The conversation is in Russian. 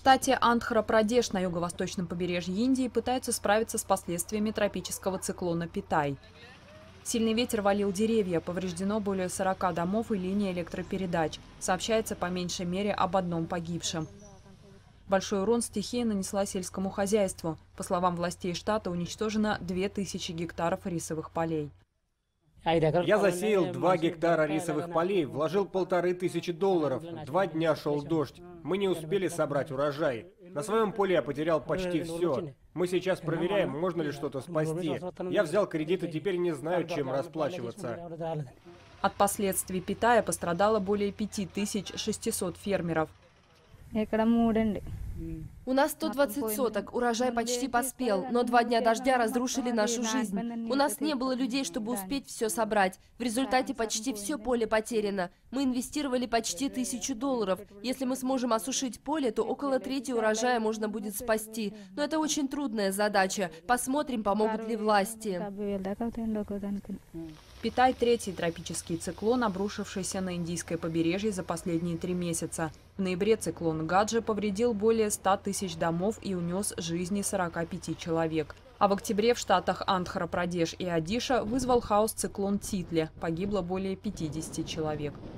штате Андхра-Прадеш на юго-восточном побережье Индии пытаются справиться с последствиями тропического циклона Питай. Сильный ветер валил деревья, повреждено более 40 домов и линий электропередач. Сообщается по меньшей мере об одном погибшем. Большой урон стихия нанесла сельскому хозяйству. По словам властей штата, уничтожено 2000 гектаров рисовых полей. Я засеял 2 гектара рисовых полей, вложил $1500. 2 дня шел дождь. Мы не успели собрать урожай. На своем поле я потерял почти все. Мы сейчас проверяем, можно ли что-то спасти. Я взял кредит и теперь не знаю, чем расплачиваться. От последствий Питая пострадало более 5600 фермеров. У нас 120 соток, урожай почти поспел, но 2 дня дождя разрушили нашу жизнь. У нас не было людей, чтобы успеть все собрать. В результате почти все поле потеряно. Мы инвестировали почти $1000. Если мы сможем осушить поле, то около трети урожая можно будет спасти. Но это очень трудная задача. Посмотрим, помогут ли власти. Питай – третий тропический циклон, обрушившийся на индийское побережье за последние 3 месяца. В ноябре циклон Гаджи повредил более 100 тысяч домов и унес жизни 45 человек. А в октябре в штатах Андхра-Прадеш и Одиша вызвал хаос циклон Титли. Погибло более 50 человек.